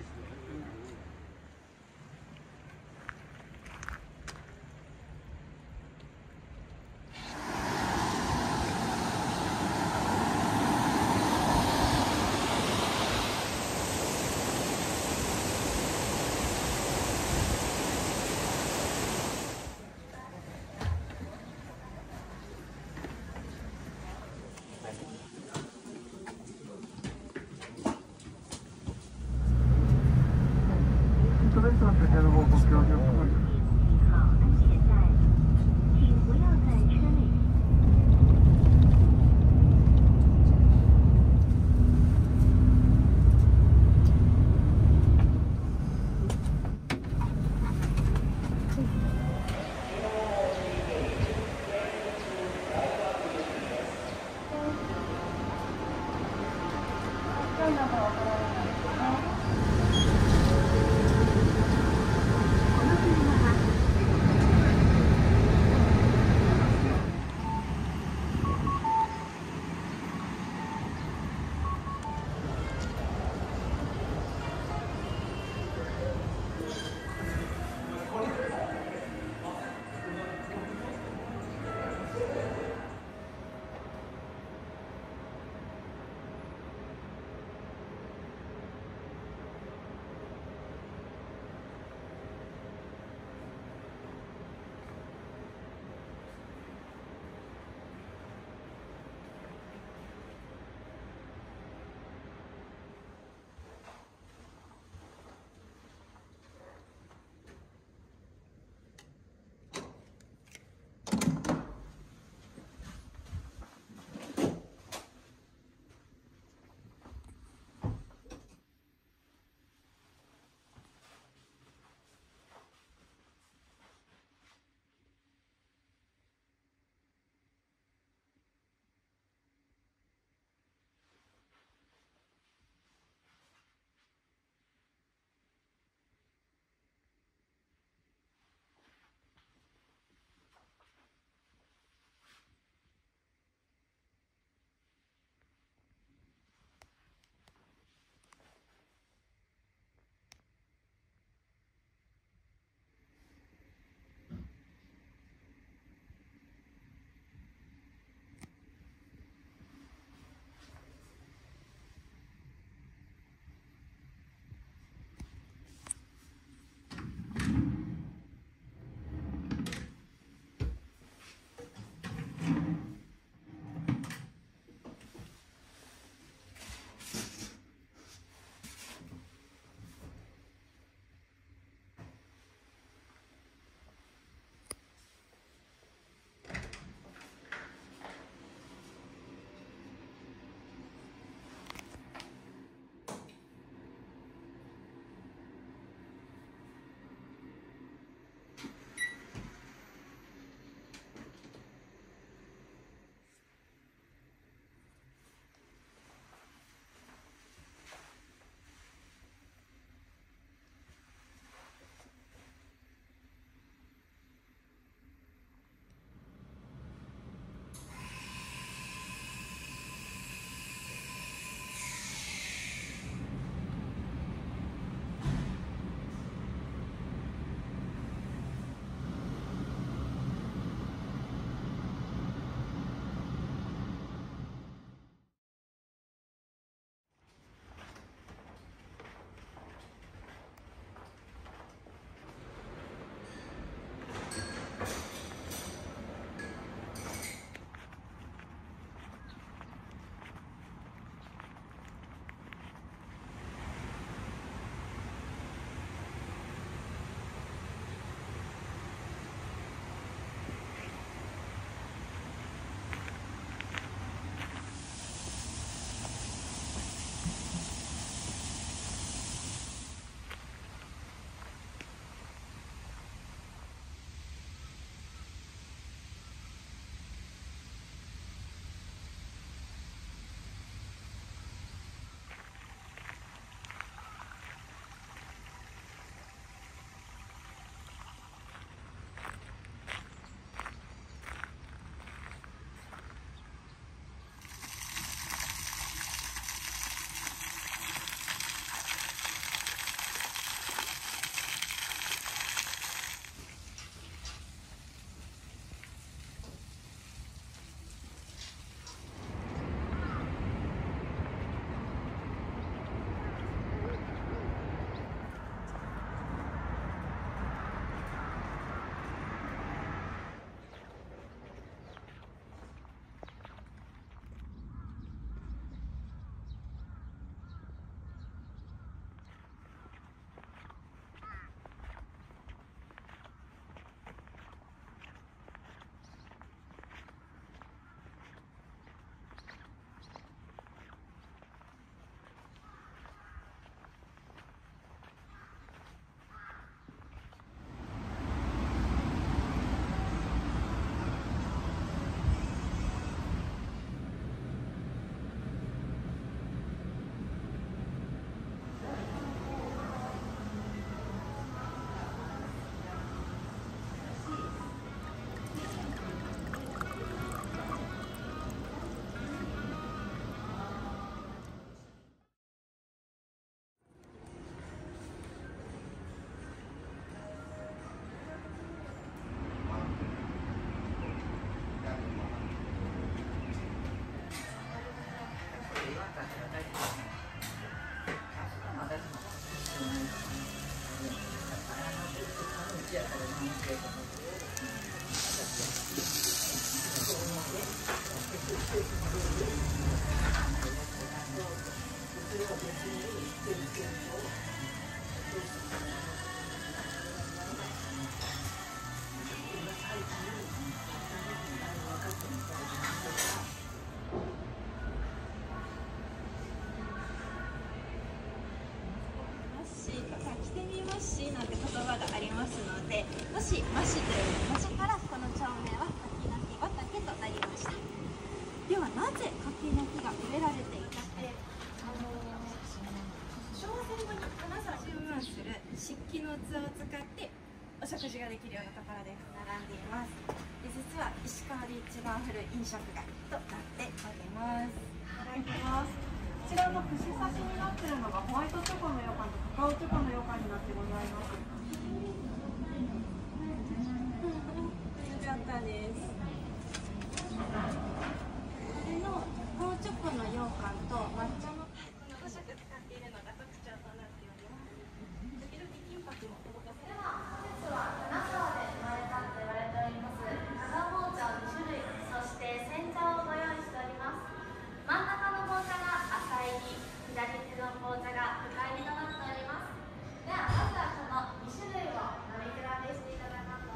この車はなんて言葉がありますので、もしマシという文字からこの町名は柿なき畑となりました。ではなぜ柿なきが植えられていたか。昭和戦後に金沢注文する漆器の器を使ってお食事ができるようなところで並んでいます。で、実は石川で一番古い飲食街となっております。 いただきます。こちらの串刺しになっているのがホワイトチョコの羊羹とカカオチョコの羊羹になってございます。 よかったです。これのカカオチョコの羊羹と抹茶のこの5色使っているのが特徴となっております。時々金箔も施されています。 本日は金沢で生まれたと言われております加賀紅茶2種類、そして煎茶をご用意しております。真ん中の紅茶が浅入り、左手の紅茶が深入りとなっております。ではまずはこの2種類を飲み比べしていただきます。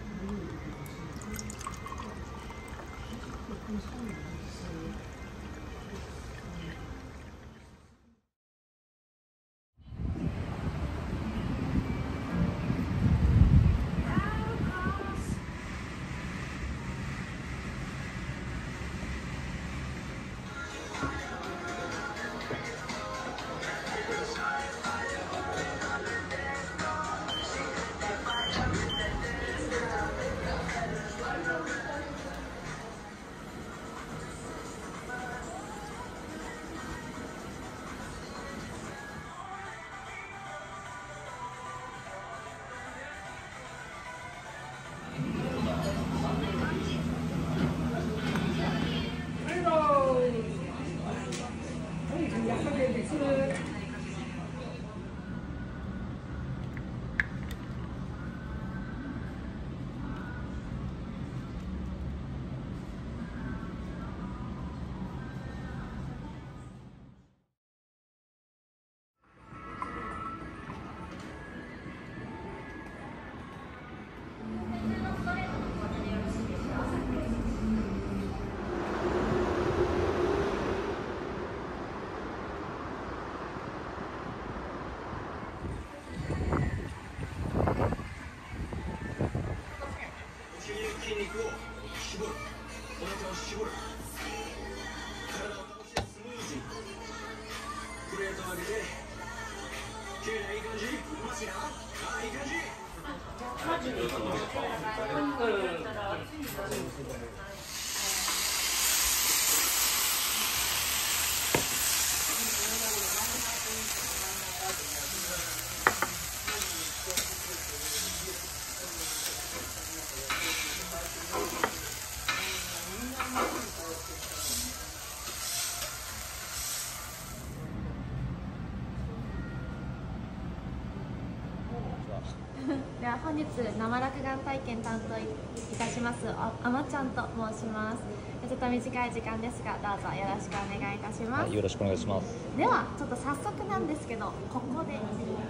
では本日生落眼体験担当いたしますあまちゃんと申します。ちょっと短い時間ですがどうぞよろしくお願いいたします。 はい、よろしくお願いします。 ではちょっと早速なんですけどここで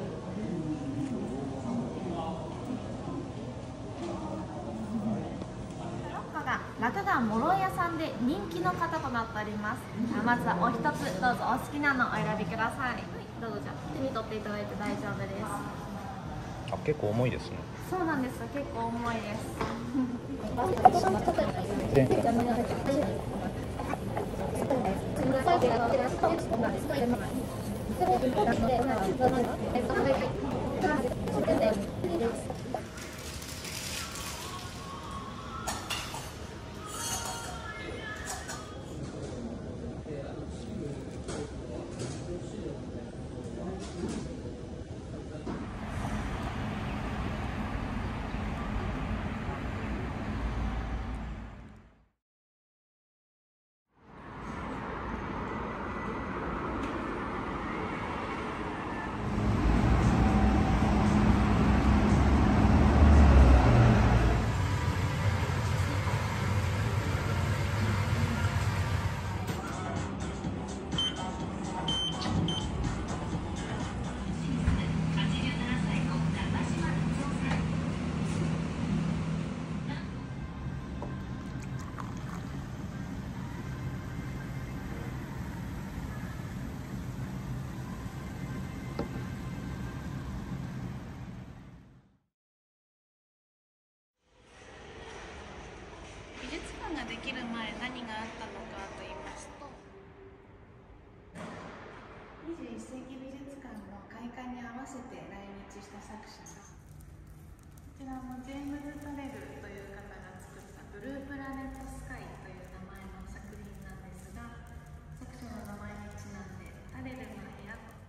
落眼もろ屋さんで人気の方となっております。まずはお一つどうぞお好きなのお選びください。どうぞじゃあ手に取っていただいて大丈夫です。 あ、結構重いですね。 そうなんです。結構重いです。 せて来日した作者が、こちらもジェームズ・タレルという方が作ったブループラネットスカイという名前の作品なんですが、作者の名前にちなんでタレルの部屋と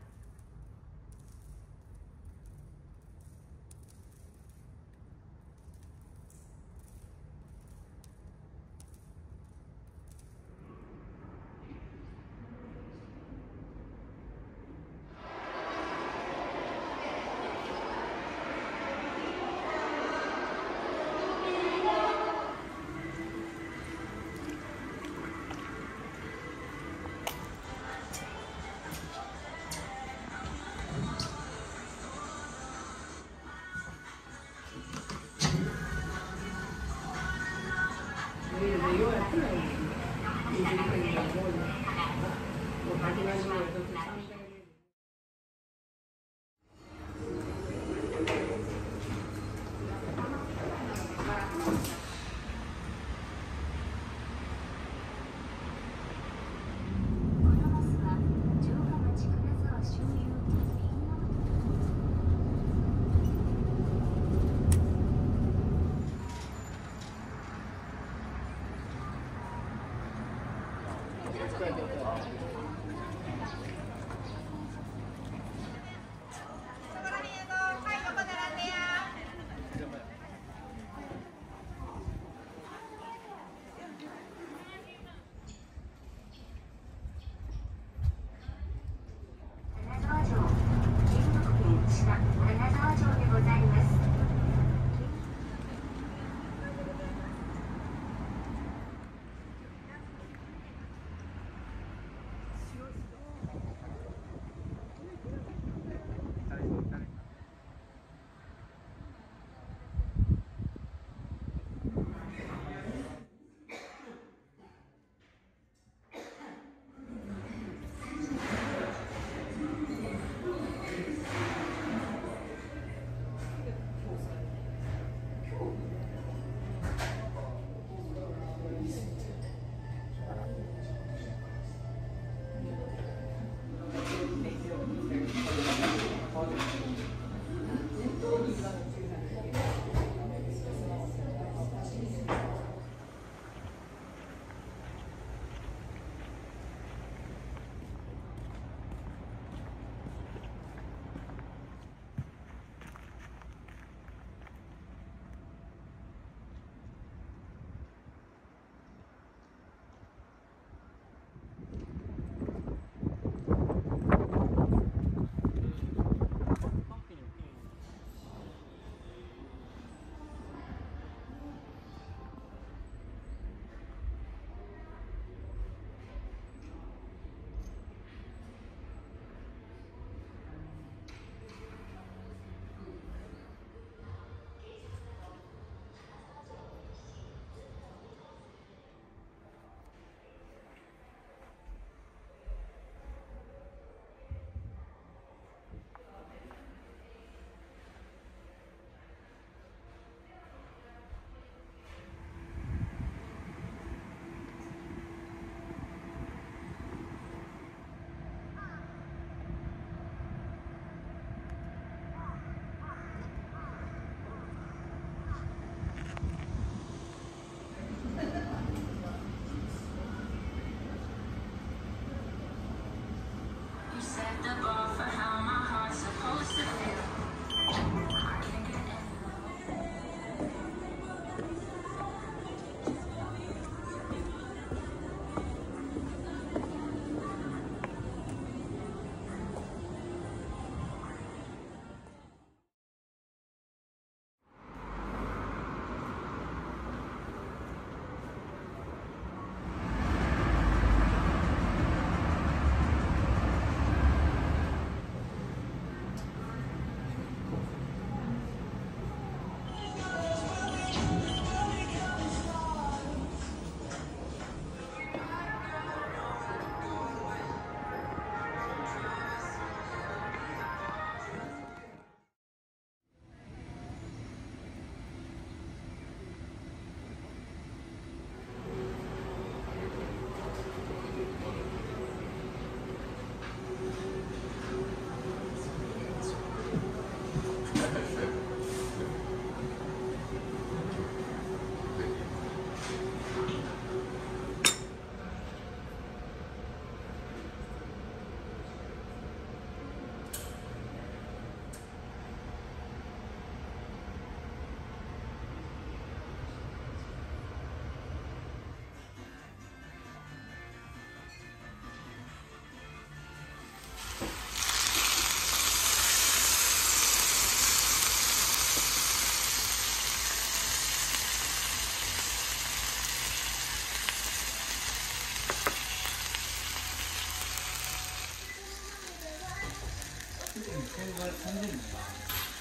れ30人